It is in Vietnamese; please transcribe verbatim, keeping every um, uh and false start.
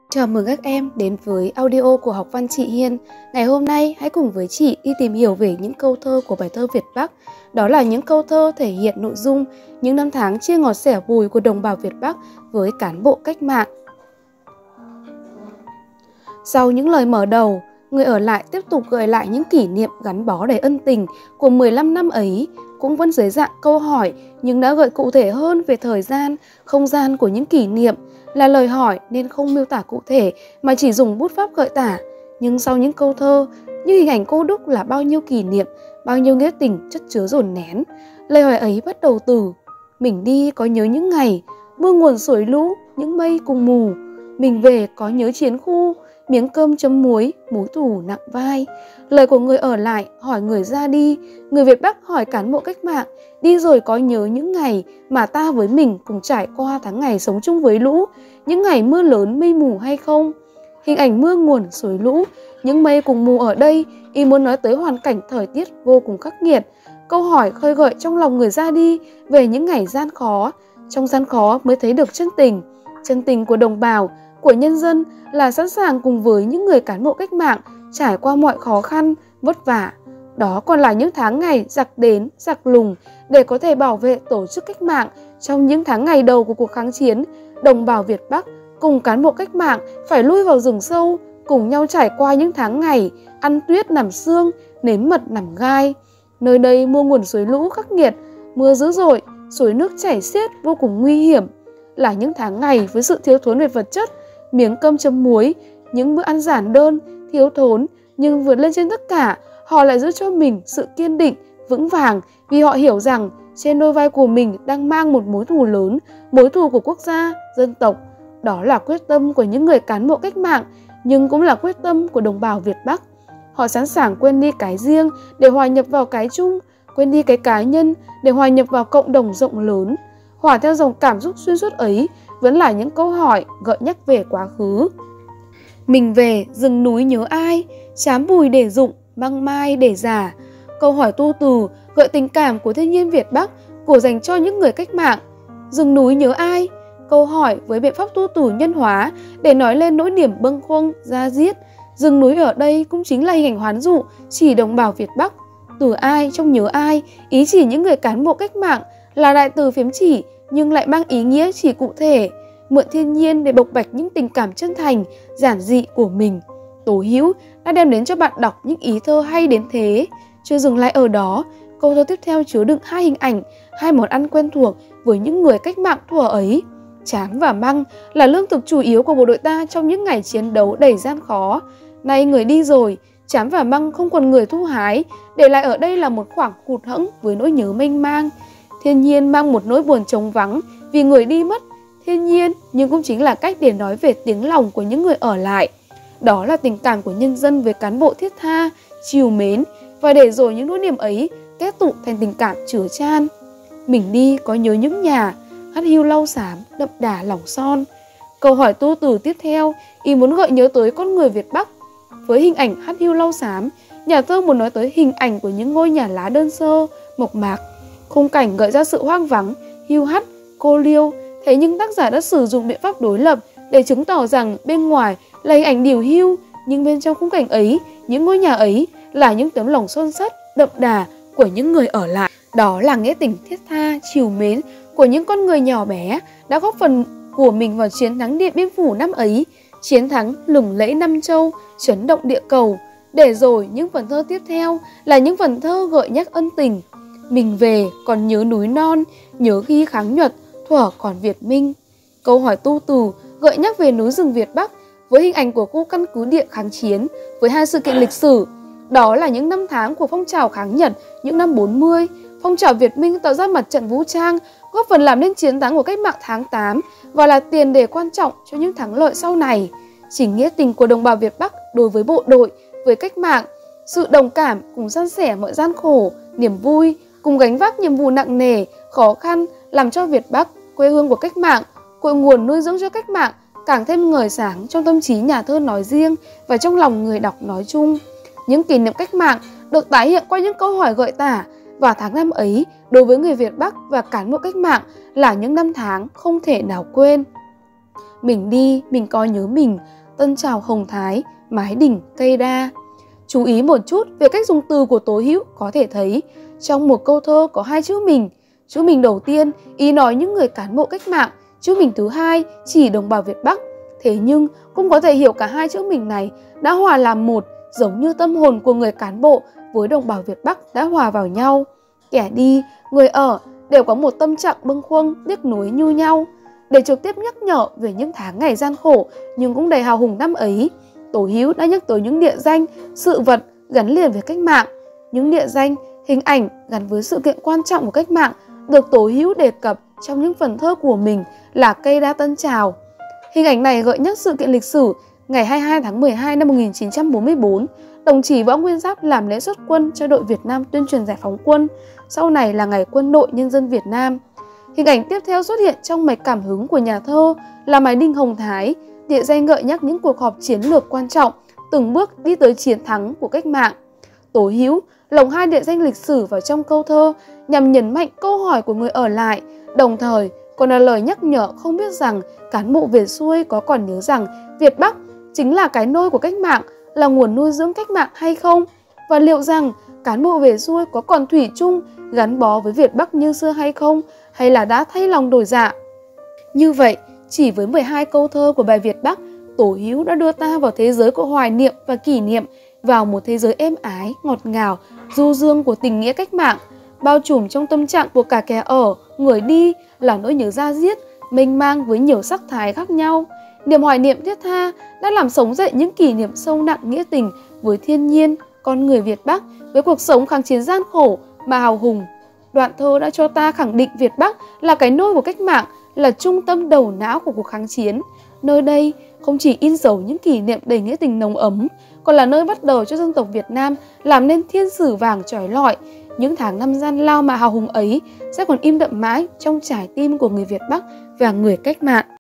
Chào mừng các em đến với audio của Học Văn chị Hiên. Ngày hôm nay hãy cùng với chị đi tìm hiểu về những câu thơ của bài thơ Việt Bắc. Đó là những câu thơ thể hiện nội dung những năm tháng chia ngọt sẻ bùi của đồng bào Việt Bắc với cán bộ cách mạng. Sau những lời mở đầu, người ở lại tiếp tục gợi lại những kỷ niệm gắn bó đầy ân tình của mười lăm năm ấy, cũng vẫn dưới dạng câu hỏi nhưng đã gợi cụ thể hơn về thời gian, không gian của những kỷ niệm. Là lời hỏi nên không miêu tả cụ thể mà chỉ dùng bút pháp gợi tả. Nhưng sau những câu thơ, như hình ảnh cô đúc là bao nhiêu kỷ niệm, bao nhiêu nghĩa tình chất chứa dồn nén. Lời hỏi ấy bắt đầu từ: mình đi có nhớ những ngày mưa nguồn xối lũ, những mây cùng mù. Mình về có nhớ chiến khu, miếng cơm chấm muối, mối thù nặng vai. Lời của người ở lại hỏi người ra đi, người Việt Bắc hỏi cán bộ cách mạng: đi rồi có nhớ những ngày mà ta với mình cùng trải qua tháng ngày sống chung với lũ, những ngày mưa lớn mây mù hay không? Hình ảnh mưa nguồn xối lũ, những mây cùng mù ở đây, ý muốn nói tới hoàn cảnh thời tiết vô cùng khắc nghiệt. Câu hỏi khơi gợi trong lòng người ra đi về những ngày gian khó. Trong gian khó mới thấy được chân tình, chân tình của đồng bào, của nhân dân là sẵn sàng cùng với những người cán bộ cách mạng trải qua mọi khó khăn, vất vả. Đó còn là những tháng ngày giặc đến, giặc lùng để có thể bảo vệ tổ chức cách mạng. Trong những tháng ngày đầu của cuộc kháng chiến, đồng bào Việt Bắc cùng cán bộ cách mạng phải lui vào rừng sâu, cùng nhau trải qua những tháng ngày ăn tuyết nằm xương, nếm mật nằm gai. Nơi đây mưa nguồn suối lũ khắc nghiệt, mưa dữ dội, suối nước chảy xiết vô cùng nguy hiểm. Là những tháng ngày với sự thiếu thốn về vật chất, miếng cơm chấm muối, những bữa ăn giản đơn, thiếu thốn, nhưng vượt lên trên tất cả, họ lại giữ cho mình sự kiên định, vững vàng, vì họ hiểu rằng trên đôi vai của mình đang mang một mối thù lớn, mối thù của quốc gia, dân tộc. Đó là quyết tâm của những người cán bộ cách mạng, nhưng cũng là quyết tâm của đồng bào Việt Bắc. Họ sẵn sàng quên đi cái riêng để hòa nhập vào cái chung, quên đi cái cá nhân để hòa nhập vào cộng đồng rộng lớn. Hòa theo dòng cảm xúc xuyên suốt ấy vẫn là những câu hỏi gợi nhắc về quá khứ. Mình về rừng núi nhớ ai, chám bùi để rụng, măng mai để già. Câu hỏi tu từ gợi tình cảm của thiên nhiên Việt Bắc, của dành cho những người cách mạng. Rừng núi nhớ ai? Câu hỏi với biện pháp tu từ nhân hóa để nói lên nỗi niềm bâng khuâng, da diết. Rừng núi ở đây cũng chính là hình ảnh hoán dụ chỉ đồng bào Việt Bắc. Từ ai trong nhớ ai, ý chỉ những người cán bộ cách mạng, là đại từ phiếm chỉ nhưng lại mang ý nghĩa chỉ cụ thể. Mượn thiên nhiên để bộc bạch những tình cảm chân thành, giản dị của mình. Tố Hữu đã đem đến cho bạn đọc những ý thơ hay đến thế. Chưa dừng lại ở đó, câu thơ tiếp theo chứa đựng hai hình ảnh, hai món ăn quen thuộc với những người cách mạng thuở ấy. Tráng và măng là lương thực chủ yếu của bộ đội ta trong những ngày chiến đấu đầy gian khó. Nay người đi rồi, tráng và măng không còn người thu hái, để lại ở đây là một khoảng hụt hẫng với nỗi nhớ mênh mang. Thiên nhiên mang một nỗi buồn trống vắng vì người đi mất. Thiên nhiên nhưng cũng chính là cách để nói về tiếng lòng của những người ở lại. Đó là tình cảm của nhân dân với cán bộ thiết tha, trìu mến, và để rồi những nỗi niềm ấy kết tụ thành tình cảm chứa chan. Mình đi có nhớ những nhà, hắt hiu lau xám, đậm đà lòng son. Câu hỏi tu từ tiếp theo ý muốn gợi nhớ tới con người Việt Bắc. Với hình ảnh hắt hiu lau xám, nhà thơ muốn nói tới hình ảnh của những ngôi nhà lá đơn sơ, mộc mạc. Khung cảnh gợi ra sự hoang vắng, hiu hắt, cô liêu. Thế nhưng tác giả đã sử dụng biện pháp đối lập để chứng tỏ rằng bên ngoài là hình ảnh điều hưu, nhưng bên trong khung cảnh ấy, những ngôi nhà ấy là những tấm lòng son sắt, đậm đà của những người ở lại. Đó là nghĩa tình thiết tha, trìu mến của những con người nhỏ bé đã góp phần của mình vào chiến thắng Điện Biên Phủ năm ấy, chiến thắng lừng lẫy Nam Châu, chấn động địa cầu. Để rồi những phần thơ tiếp theo là những phần thơ gợi nhắc ân tình. Mình về còn nhớ núi non, nhớ khi kháng Nhật, thuở còn Việt Minh. Câu hỏi tu từ gợi nhắc về núi rừng Việt Bắc với hình ảnh của khu căn cứ địa kháng chiến với hai sự kiện lịch sử. Đó là những năm tháng của phong trào kháng Nhật những năm bốn mươi, phong trào Việt Minh tạo ra mặt trận vũ trang, góp phần làm nên chiến thắng của cách mạng tháng tám và là tiền đề quan trọng cho những thắng lợi sau này. Chỉ nghĩa tình của đồng bào Việt Bắc đối với bộ đội, với cách mạng, sự đồng cảm cùng san sẻ mọi gian khổ, niềm vui, cùng gánh vác nhiệm vụ nặng nề, khó khăn làm cho Việt Bắc, quê hương của cách mạng, cội nguồn nuôi dưỡng cho cách mạng, càng thêm ngời sáng trong tâm trí nhà thơ nói riêng và trong lòng người đọc nói chung. Những kỷ niệm cách mạng được tái hiện qua những câu hỏi gợi tả, và tháng năm ấy đối với người Việt Bắc và cán bộ cách mạng là những năm tháng không thể nào quên. mình đi, mình có nhớ mình, Tân Trào Hồng Thái, Mái Đình Cây Đa. Chú ý một chút về cách dùng từ của Tố Hữu, có thể thấy trong một câu thơ có hai chữ mình. Chữ mình đầu tiên ý nói những người cán bộ cách mạng, chữ mình thứ hai chỉ đồng bào Việt Bắc. Thế nhưng cũng có thể hiểu cả hai chữ mình này đã hòa làm một, giống như tâm hồn của người cán bộ với đồng bào Việt Bắc đã hòa vào nhau. Kẻ đi, người ở đều có một tâm trạng bâng khuâng, tiếc nuối như nhau. Để trực tiếp nhắc nhở về những tháng ngày gian khổ nhưng cũng đầy hào hùng năm ấy, Tố Hữu đã nhắc tới những địa danh, sự vật gắn liền với cách mạng. Những địa danh, hình ảnh gắn với sự kiện quan trọng của cách mạng được Tố Hữu đề cập trong những phần thơ của mình là Cây Đa Tân Trào. Hình ảnh này gợi nhắc sự kiện lịch sử ngày hai mươi hai tháng mười hai năm một nghìn chín trăm bốn mươi tư, đồng chí Võ Nguyên Giáp làm lễ xuất quân cho đội Việt Nam tuyên truyền giải phóng quân, sau này là Ngày Quân đội Nhân dân Việt Nam. Hình ảnh tiếp theo xuất hiện trong mạch cảm hứng của nhà thơ là Mái Đình Hồng Thái, địa danh gợi nhắc những cuộc họp chiến lược quan trọng, từng bước đi tới chiến thắng của cách mạng. Tố Hữu lồng hai địa danh lịch sử vào trong câu thơ nhằm nhấn mạnh câu hỏi của người ở lại, đồng thời còn là lời nhắc nhở không biết rằng cán bộ về xuôi có còn nhớ rằng Việt Bắc chính là cái nôi của cách mạng, là nguồn nuôi dưỡng cách mạng hay không? Và liệu rằng cán bộ về xuôi có còn thủy chung gắn bó với Việt Bắc như xưa hay không? Hay là đã thay lòng đổi dạ? Như vậy, chỉ với mười hai câu thơ của bài Việt Bắc, Tố Hữu đã đưa ta vào thế giới của hoài niệm và kỷ niệm, vào một thế giới êm ái, ngọt ngào, du dương của tình nghĩa cách mạng, bao trùm trong tâm trạng của cả kẻ ở, người đi là nỗi nhớ da diết, mênh mang với nhiều sắc thái khác nhau. Niềm hoài niệm thiết tha đã làm sống dậy những kỷ niệm sâu nặng nghĩa tình với thiên nhiên, con người Việt Bắc, với cuộc sống kháng chiến gian khổ mà hào hùng. Đoạn thơ đã cho ta khẳng định Việt Bắc là cái nôi của cách mạng, là trung tâm đầu não của cuộc kháng chiến. Nơi đây không chỉ in dấu những kỷ niệm đầy nghĩa tình nồng ấm, còn là nơi bắt đầu cho dân tộc Việt Nam làm nên thiên sử vàng chói lọi. Những tháng năm gian lao mà hào hùng ấy sẽ còn im đậm mãi trong trái tim của người Việt Bắc và người cách mạng.